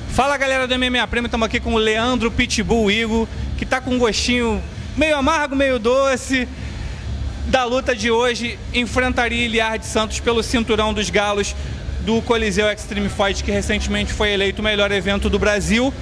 Fala galera do MMA Prêmio, estamos aqui com o Leandro Pitbull Igor, que está com um gostinho meio amargo, meio doce da luta de hoje. Enfrentaria Iliard Santos pelo cinturão dos galos do Coliseu Extreme Fight, que recentemente foi eleito o melhor evento do Brasil,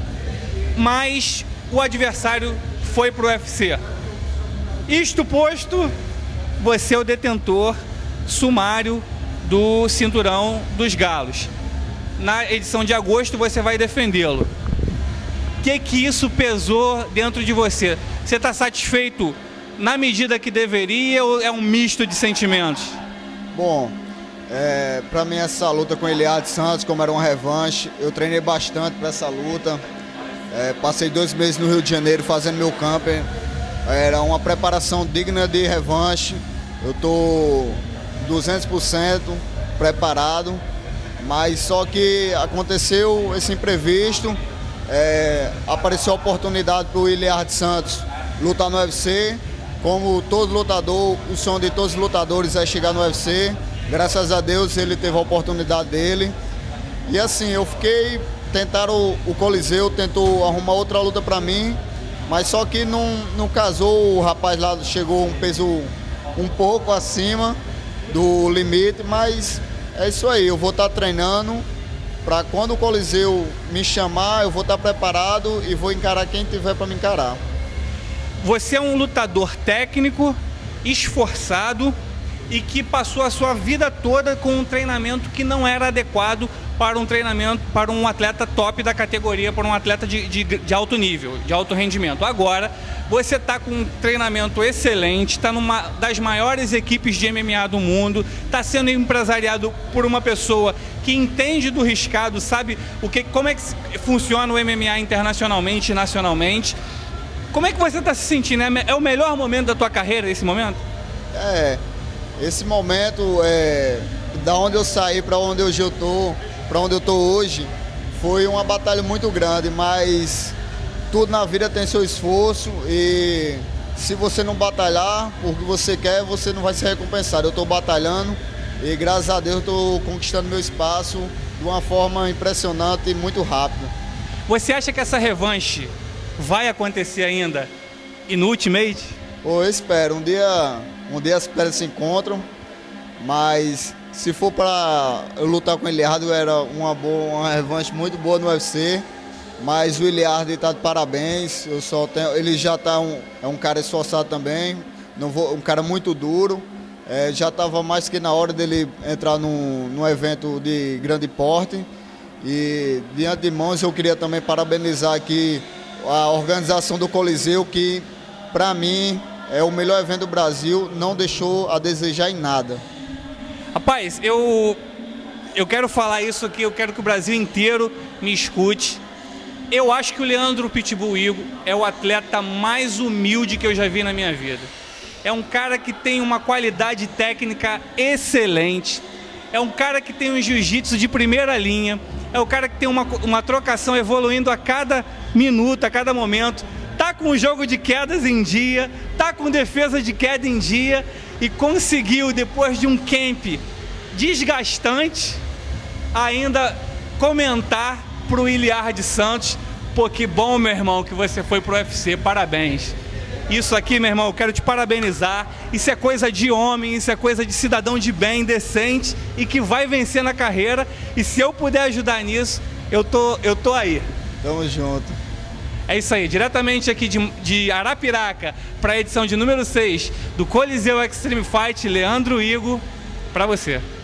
mas o adversário foi para o UFC. Isto posto, você é o detentor sumário do cinturão dos galos. Na edição de agosto você vai defendê-lo. O que isso pesou dentro de você? Você está satisfeito na medida que deveria ou é um misto de sentimentos? Bom, para mim essa luta com Iliard Santos, como era uma revanche, eu treinei bastante para essa luta. Passei 2 meses no Rio de Janeiro fazendo meu camper. Era uma preparação digna de revanche. Eu estou 200% preparado. Mas só que aconteceu esse imprevisto, apareceu a oportunidade para o Iliard Santos lutar no UFC. Como todo lutador, o sonho de todos os lutadores é chegar no UFC. Graças a Deus ele teve a oportunidade dele. E assim, eu fiquei, o Coliseu tentou arrumar outra luta para mim, mas só que não casou. O rapaz lá chegou um peso um pouco acima do limite, mas é isso aí, eu vou estar treinando para quando o Coliseu me chamar, eu vou estar preparado e vou encarar quem tiver para me encarar. Você é um lutador técnico, esforçado e que passou a sua vida toda com um treinamento que não era adequado para um treinamento, para um atleta top da categoria, para um atleta de alto nível, de alto rendimento. Agora, você está com um treinamento excelente, está numa das maiores equipes de MMA do mundo, está sendo empresariado por uma pessoa que entende do riscado, sabe como é que funciona o MMA internacionalmente e nacionalmente. Como é que você está se sentindo? É o melhor momento da tua carreira, esse momento? Esse momento, da onde eu saí para onde hoje eu tô, para onde eu tô hoje, foi uma batalha muito grande, mas tudo na vida tem seu esforço e se você não batalhar por que você quer, você não vai ser recompensado. Eu estou batalhando e graças a Deus estou conquistando meu espaço de uma forma impressionante e muito rápida. Você acha que essa revanche vai acontecer ainda e no Ultimate? Eu espero, um dia as pedras se encontram, mas se for para eu lutar com o Iliard, era uma revanche muito boa no UFC, mas o Iliard está de parabéns. Ele já é um cara esforçado também, um cara muito duro. Já estava mais que na hora dele entrar num evento de grande porte. E diante de mãos eu queria também parabenizar aqui a organização do Coliseu, que para mim é o melhor evento do Brasil, não deixou a desejar em nada. Rapaz, eu quero falar isso aqui, eu quero que o Brasil inteiro me escute. Eu acho que o Leandro Pitbull Igor é o atleta mais humilde que eu já vi na minha vida. É um cara que tem uma qualidade técnica excelente, é um cara que tem um jiu-jitsu de primeira linha, é um cara que tem uma trocação evoluindo a cada minuto, a cada momento. Tá com o jogo de quedas em dia, tá com defesa de queda em dia e conseguiu, depois de um camp desgastante, ainda comentar pro Iliard Santos: pô, que bom, meu irmão, que você foi pro UFC, parabéns. Isso aqui, meu irmão, eu quero te parabenizar. Isso é coisa de homem, isso é coisa de cidadão de bem, decente e que vai vencer na carreira. E se eu puder ajudar nisso, eu tô aí. Tamo junto. É isso aí, diretamente aqui de Arapiraca para a edição de número 6 do Coliseu Extreme Fight, Leandro Igor, para você.